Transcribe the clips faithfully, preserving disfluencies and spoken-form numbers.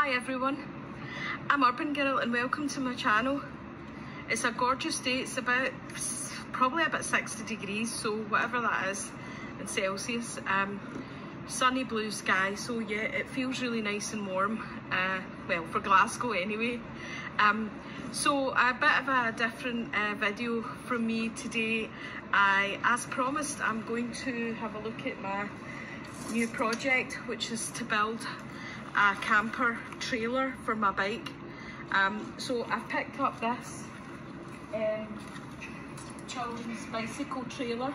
Hi everyone, I'm Urban Girl and welcome to my channel. It's a gorgeous day. It's about probably about sixty degrees, so whatever that is in Celsius. Um, sunny blue sky, so yeah, it feels really nice and warm. Uh, well, for Glasgow anyway. Um, so a bit of a different uh, video from me today. I, as promised, I'm going to have a look at my new project, which is to build a camper trailer for my bike. Um, so I've picked up this um, children's bicycle trailer.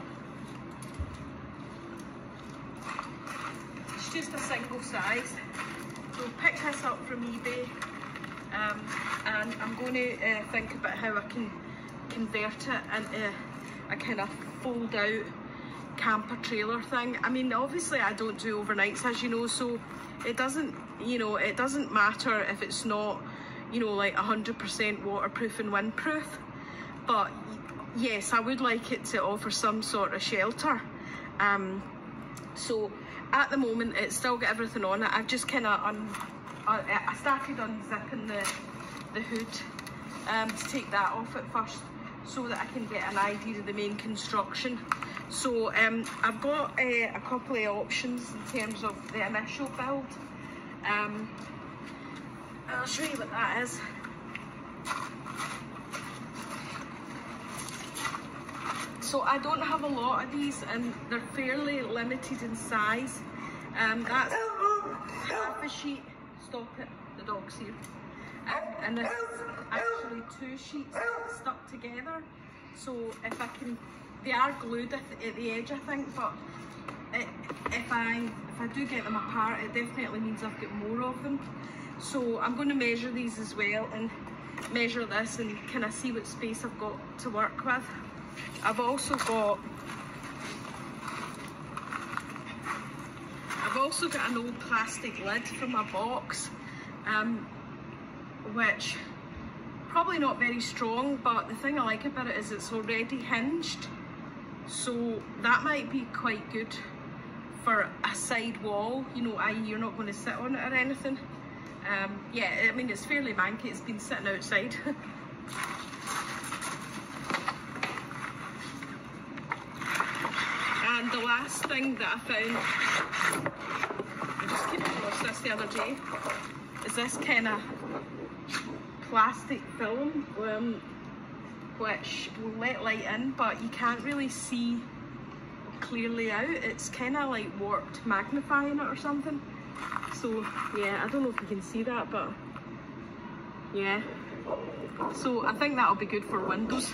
It's just a single size. So picked this up from eBay, um, and I'm going to uh, think about how I can convert it into a kind of fold out camper trailer thing. I mean, obviously I don't do overnights, as you know, so it doesn't, you know, it doesn't matter if it's not, you know, like one hundred percent waterproof and windproof. But yes, I would like it to offer some sort of shelter. Um, so at the moment, it's still got everything on it. I've just kind of, un I started unzipping the, the hood um, to take that off at first, so that I can get an idea of the main construction. So um, I've got uh, a couple of options in terms of the initial build. Um, I'll show you what that is. So I don't have a lot of these, and they're fairly limited in size. Um, that's half a sheet. Stop it, the dog's here. Um, and there's actually two sheets stuck together. So if I can, they are glued at the, at the edge, I think, but it, if I if I do get them apart, it definitely means I've got more of them. So I'm going to measure these as well, and measure this and kind of see what space I've got to work with. I've also got I've also got an old plastic lid from a box, um, which probably not very strong, but the thing I like about it is it's already hinged, so that might be quite good for a side wall, you know, that is you're not going to sit on it or anything. Um, yeah, I mean, it's fairly manky, it's been sitting outside. And the last thing that I found, I just came across this the other day, is this kind of plastic film, um, which will let light in, but you can't really see clearly out. It's kind of like warped magnifying it or something. So yeah, I don't know if you can see that, but yeah. So I think that'll be good for windows.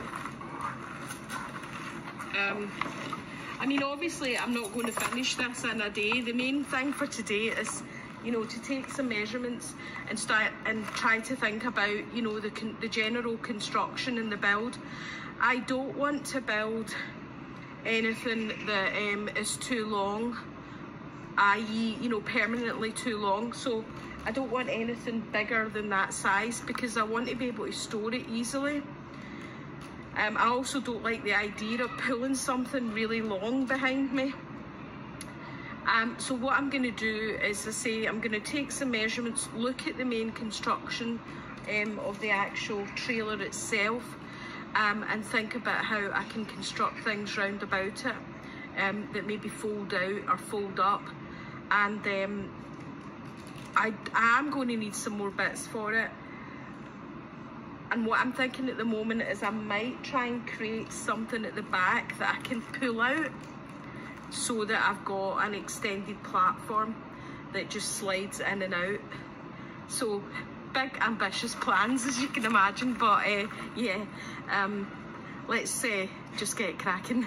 Um, I mean, obviously I'm not going to finish this in a day. The main thing for today is, you know, to take some measurements and start and try to think about, you know, the con the general construction and the build. I don't want to build anything that um, is too long, that is, you know, permanently too long. So I don't want anything bigger than that size, because I want to be able to store it easily. Um, I also don't like the idea of pulling something really long behind me. Um, so what I'm going to do is, I say, I'm going to take some measurements, look at the main construction um, of the actual trailer itself, um, and think about how I can construct things round about it um, that maybe fold out or fold up. And um, I, I am going to need some more bits for it. And what I'm thinking at the moment is I might try and create something at the back that I can pull out, so that I've got an extended platform that just slides in and out. So big ambitious plans, as you can imagine, but uh, yeah, um, let's uh, just get cracking.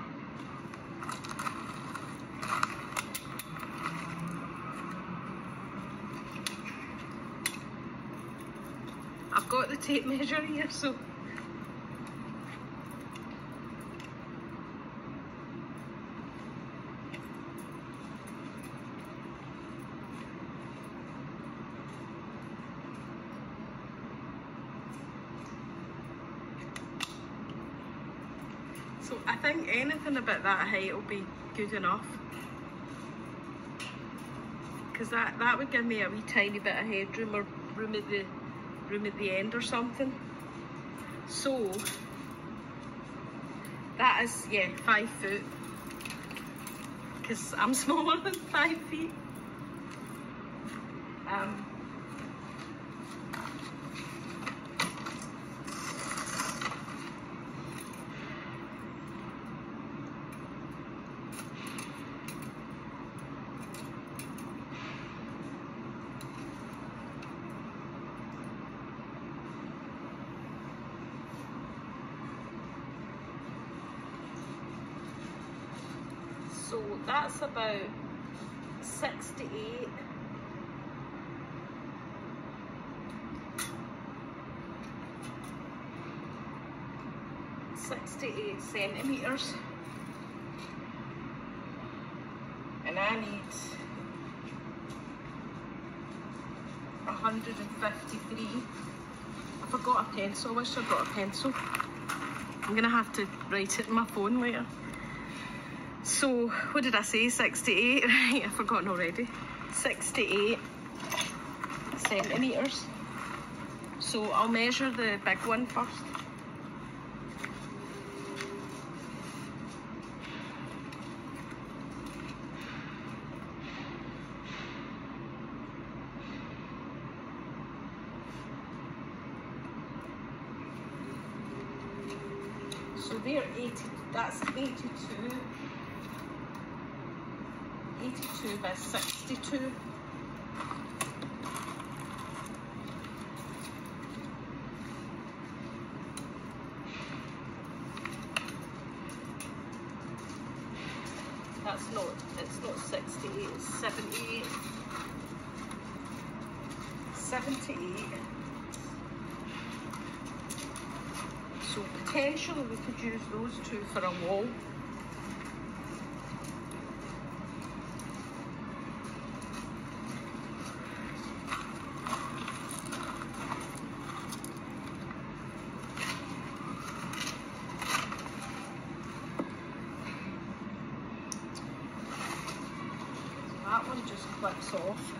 I've got the tape measure here, so So I think anything about that height will be good enough. because that, that would give me a wee tiny bit of headroom or room at the room at the end or something. So that is, yeah, five foot, because I'm smaller than five feet. Um, So that's about sixty-eight. sixty-eight centimeters. And I need one hundred fifty-three. I forgot a pencil. I wish I brought a pencil. I'm gonna have to write it in my phone later. So, what did I say? sixty-eight? Right, I've forgotten already. sixty-eight centimetres. So, I'll measure the big one first. So, they're eighty, that's eighty-two. eighty-two by sixty-two. That's not, it's not sixty-eight, it's seventy-eight. seventy-eight. So potentially we could use those two for a wall. That one just clips off.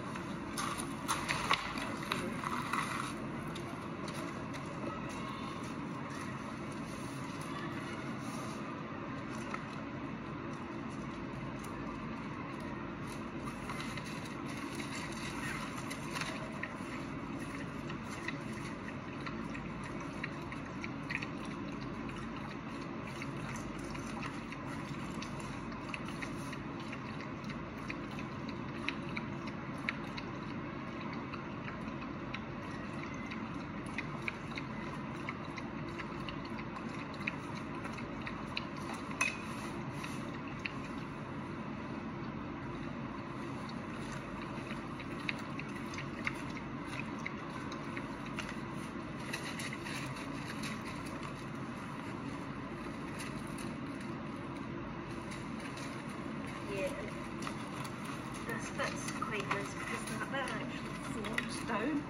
That's quite nice because that, that actually folds down.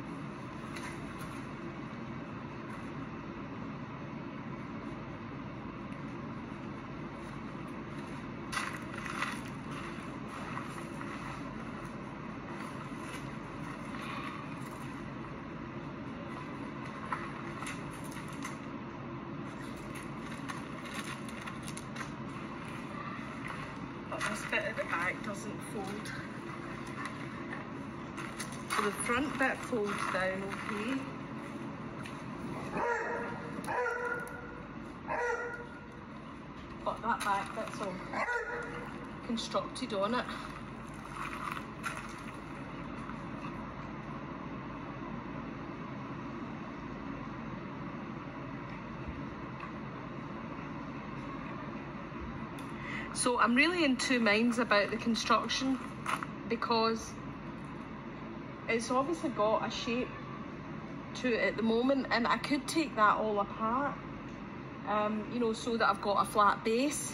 But this bit at the back doesn't fold. So the front bit folds down okay. But that back bit's all constructed on it. So I'm really in two minds about the construction because it's obviously got a shape to it at the moment, and I could take that all apart, um, you know, so that I've got a flat base.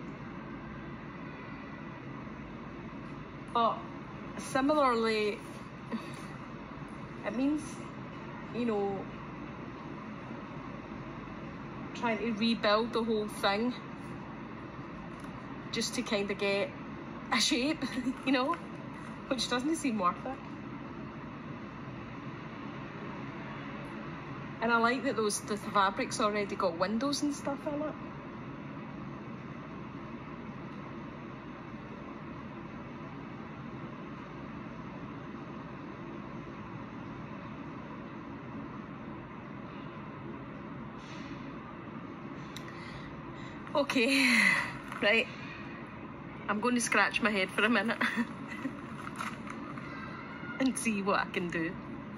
But similarly, it means, you know, trying to rebuild the whole thing just to kind of get a shape, you know. which doesn't seem worth it. And I like that those the fabric's already got windows and stuff in it. Okay, right, I'm going to scratch my head for a minute and see what I can do.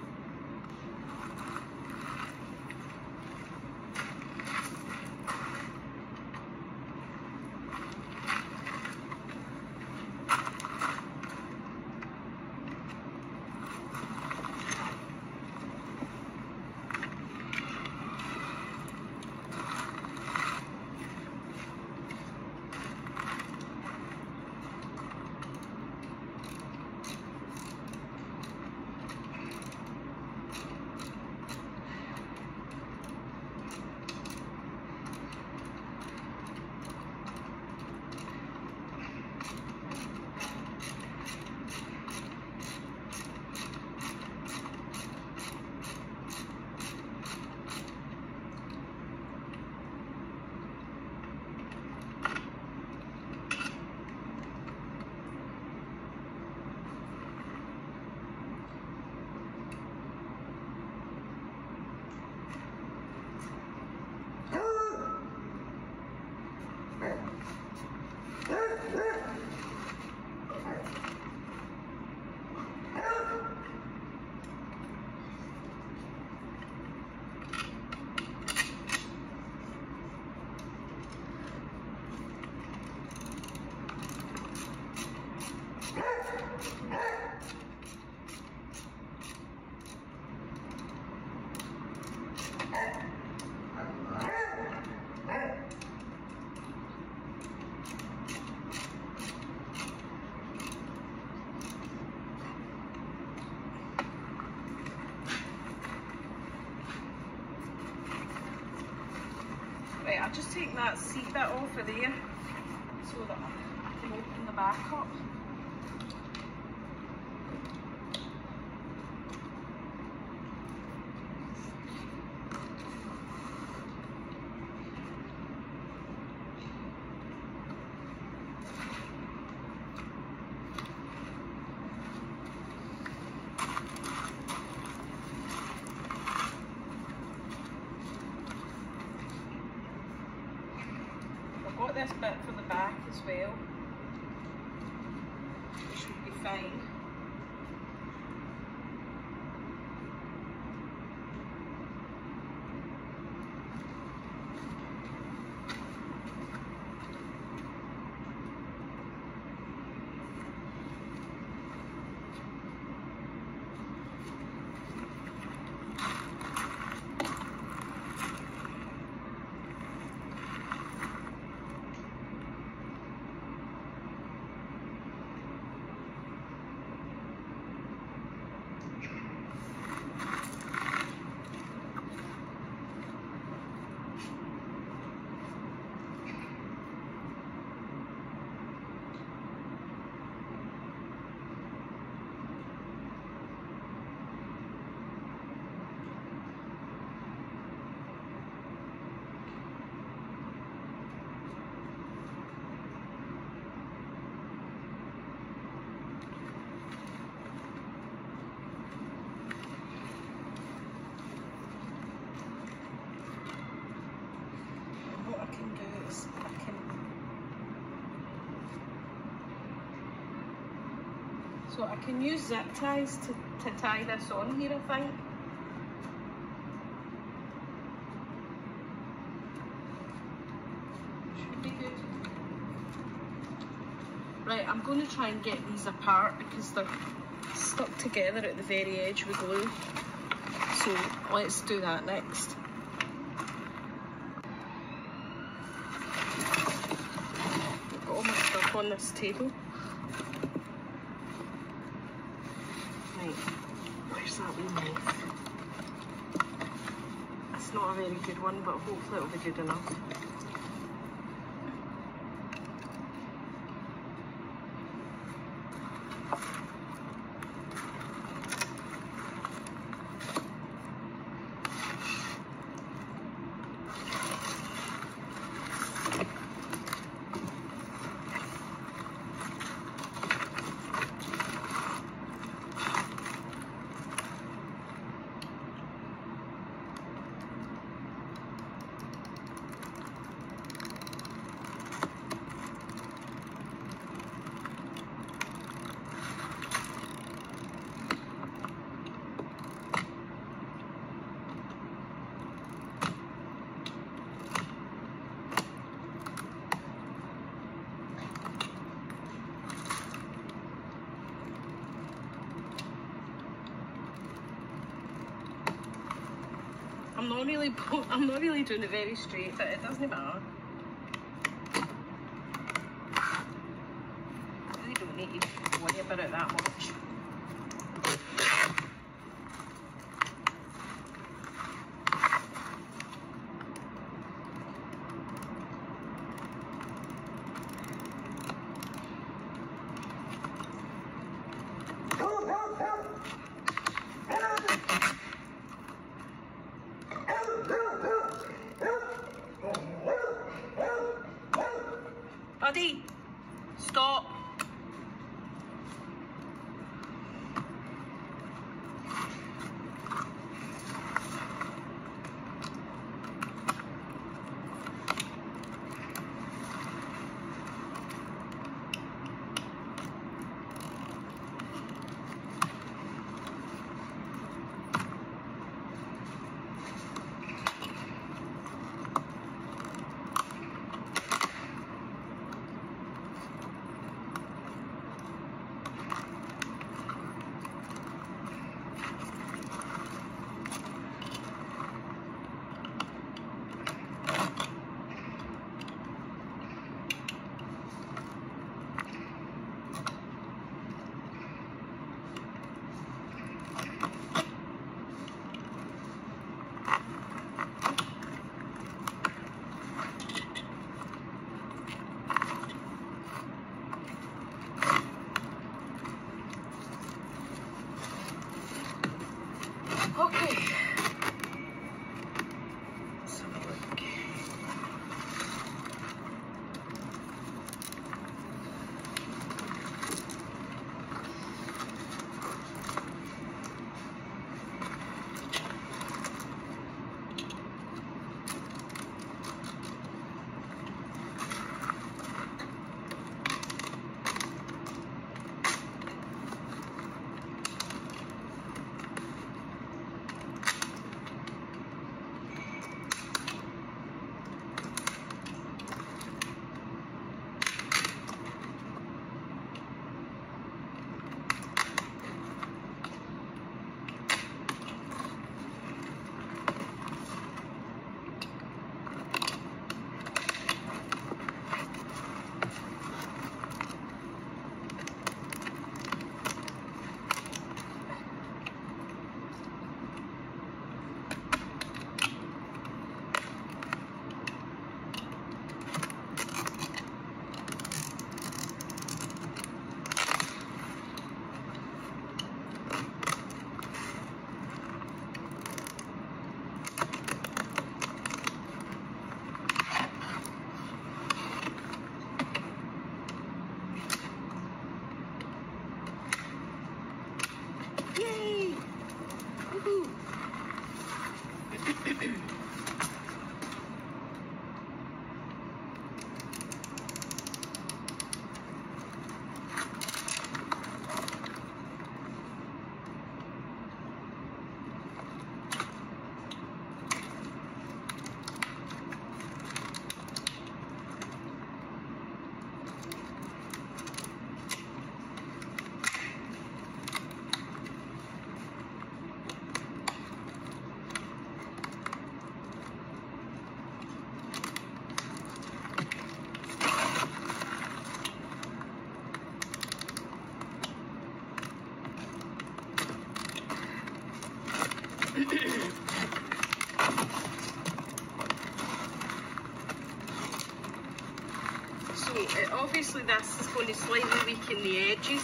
Right, I'll just take that seat bit off of there so that I can open the back up. Got this bit for the back as well, which should be fine. So I can use zip ties to, to tie this on here, I think. Should be good. Right, I'm going to try and get these apart because they're stuck together at the very edge with glue. So let's do that next. I've got all my stuff on this table. Right, where's that wee knife? It's not a very good one, but hopefully it'll be good enough. I'm not really, I'm not really doing it very straight, but it doesn't matter. I really don't need to worry about it that much. Buddy, stop. Okay. Let's have a look. Yay! Woohoo! So uh, obviously this is going to slightly weaken the edges,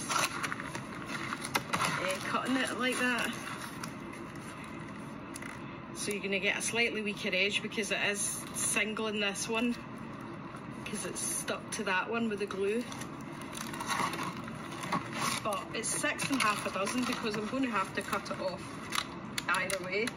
uh, cutting it like that. So you're going to get a slightly weaker edge because it is singling this one, because it's stuck to that one with the glue. But it's six and half a dozen because I'm going to have to cut it off either way.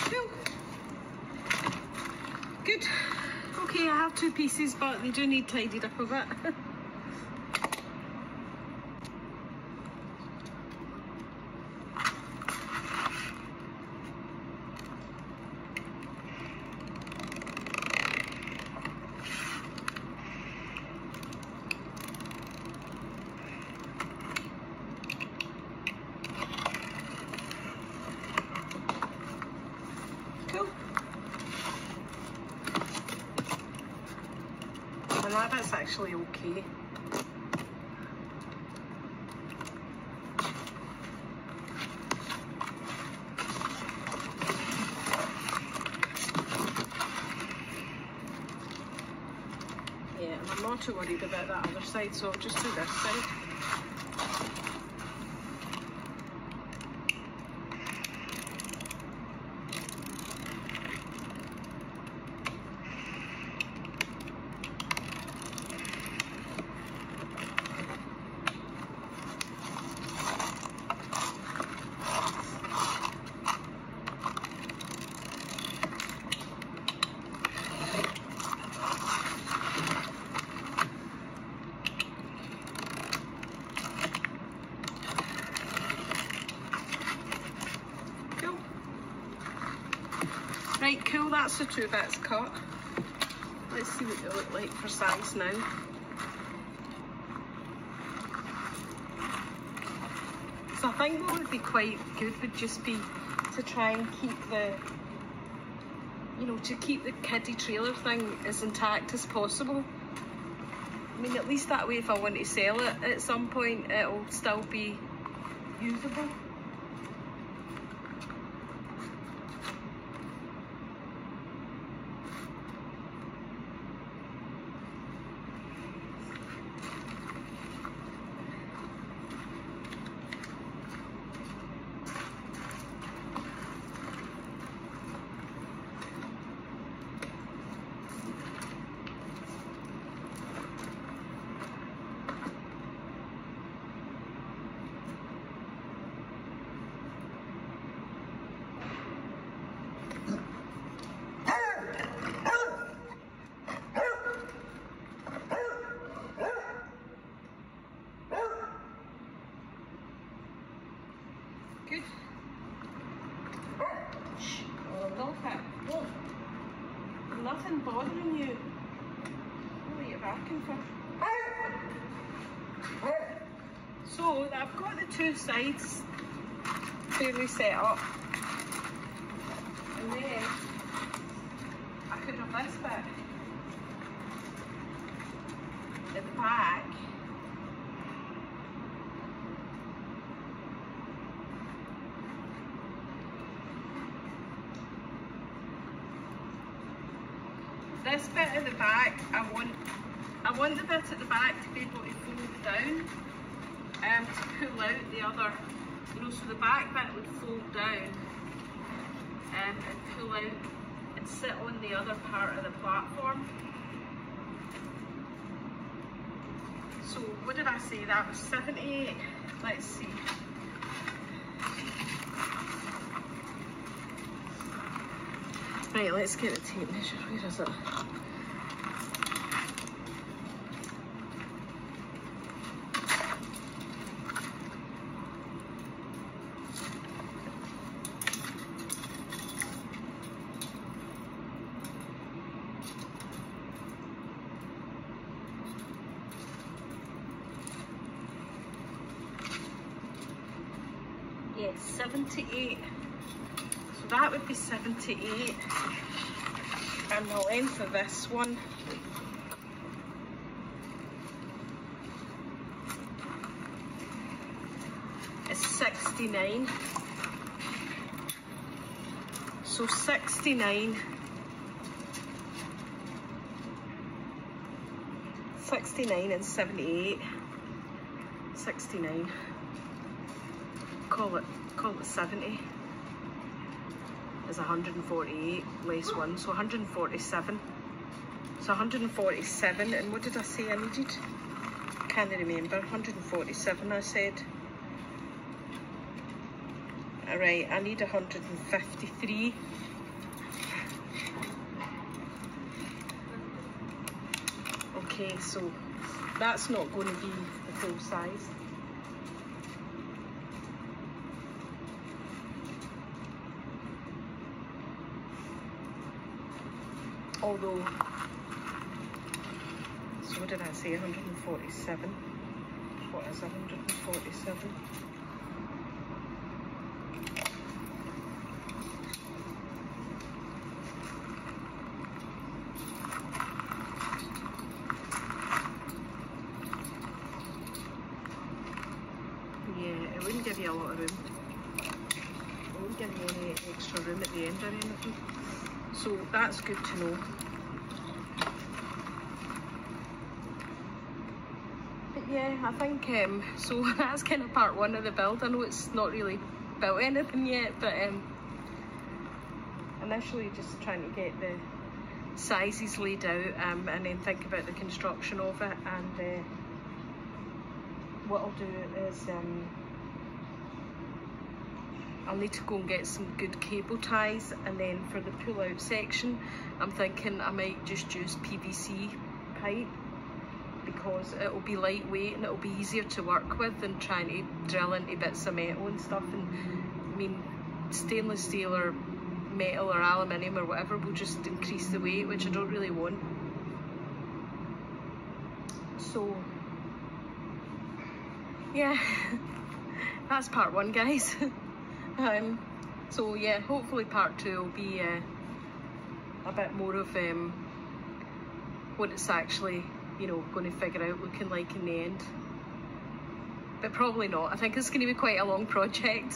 Cool. Good. Okay, I have two pieces, but they do need tidied up a bit. And that bit's actually okay. Yeah, and I'm not too worried about that other side, so I'll just do this side. Right, cool, that's the two bits cut. Let's see what they look like for size now. So I think what would be quite good would just be to try and keep the, you know, to keep the kiddie trailer thing as intact as possible. I mean, at least that way if I want to sell it at some point, it'll still be usable. Good. Shh. Oh, dog hat. Oh. Nothing bothering you. What are you barking for? So I've got the two sides fairly set up. And then I could have this bit at the back. This bit at the back, I want I want the bit at the back to be able to fold down and um, to pull out the other, you know, so the back bit would fold down um, and pull out and sit on the other part of the platform. So what did I say? That was seventy-eight. Let's see. Right, let's get the tape measure. Where is it? Yes, seventy-eight. So that would be seventy-eight. And the length of this one is sixty-nine. So sixty-nine, sixty-nine and seventy-eight, sixty-nine. Call it, call it seventy. Is one hundred forty-eight less one, so one hundred forty-seven. So one hundred forty-seven, and what did I say I needed? Can't remember. one hundred forty-seven I said. Alright, I need one hundred fifty-three. Okay, so that's not going to be the full size. Although, so what did I say, one hundred forty-seven? What is one hundred forty-seven? Yeah, it wouldn't give you a lot of room. It wouldn't give you any extra room at the end or anything. So that's good to know. But yeah, I think, um, so that's kind of part one of the build. I know it's not really built anything yet, but um, initially just trying to get the sizes laid out um, and then think about the construction of it. And uh, what I'll do is um, I'll need to go and get some good cable ties, and then for the pull out section I'm thinking I might just use P V C pipe, because it'll be lightweight and it'll be easier to work with than trying to drill into bits of metal and stuff. And I mean, stainless steel or metal or aluminium or whatever will just increase the weight, which I don't really want. So yeah, that's part one, guys. um, so yeah, hopefully part two will be uh, a bit more of um, what it's actually, you know, going to figure out looking like in the end. But probably not. I think it's going to be quite a long project.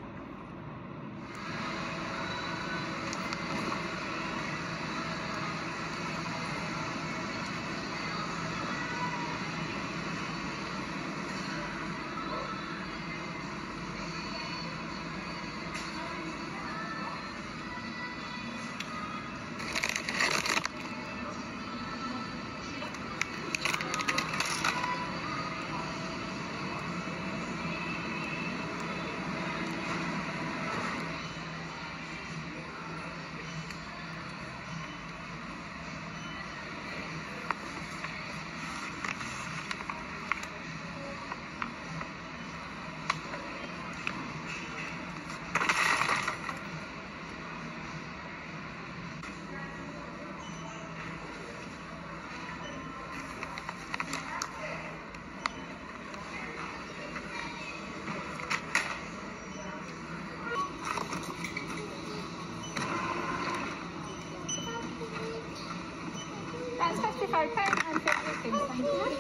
That's fifty-five pounds and fifty pence, thank you.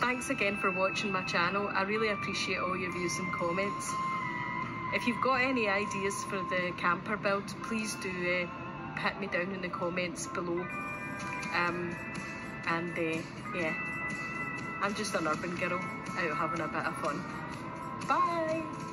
thanks again for watching my channel. I really appreciate all your views and comments. If you've got any ideas for the camper build, please do uh, hit me down in the comments below. Um, and uh, yeah, I'm just an urban girl out having a bit of fun. Bye!